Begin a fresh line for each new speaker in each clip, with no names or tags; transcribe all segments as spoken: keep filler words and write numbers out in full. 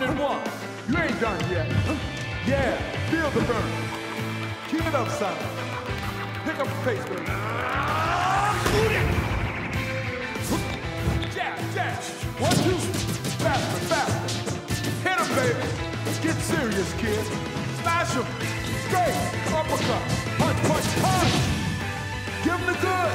and one. You ain't done yet. Yeah, feel the burn. Keep it up, son. Pick up the pace, baby. Shoot it! Jab, jab. One, two. Faster, faster. Hit him, baby. Get serious, kid. Smash him. Straight. Uppercut. Punch, punch, punch. Give him the good.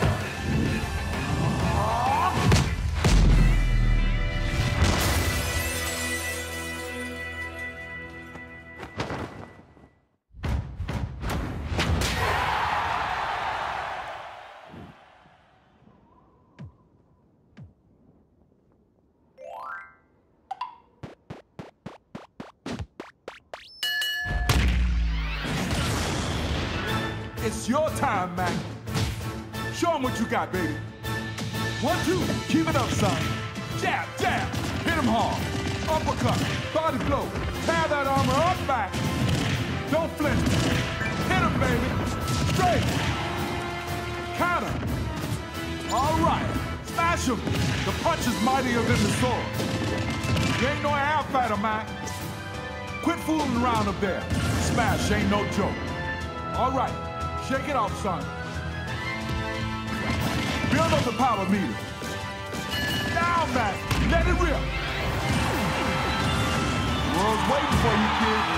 It's your time, man. Show him what you got, baby. One, two, keep it up, son. Jab, jab, hit him hard. Uppercut, body blow. Tear that armor up back. Don't flinch. Hit him, baby. Straight. Counter. All right, smash him. The punch is mightier than the sword. You ain't no air fighter, man. Quit fooling around up there. Smash ain't no joke. All right. Shake it off, son. Build up the power meter. Now, man, let it rip. The world's waiting for you, kid.